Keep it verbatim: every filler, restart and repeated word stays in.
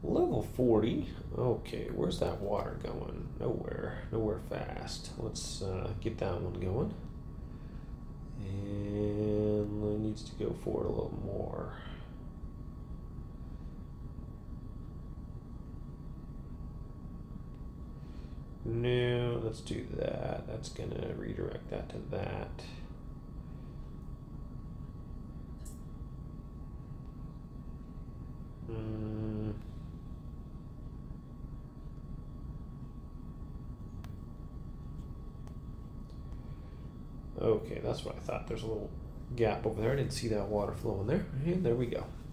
Level forty. Okay, where's that water going? Nowhere. Nowhere fast. Let's uh, get that one going. And it needs to go forward a little more. No, let's do that. That's gonna redirect that to that. Mm. Okay, that's what I thought. There's a little gap over there. I didn't see that water flowing there. And there we go.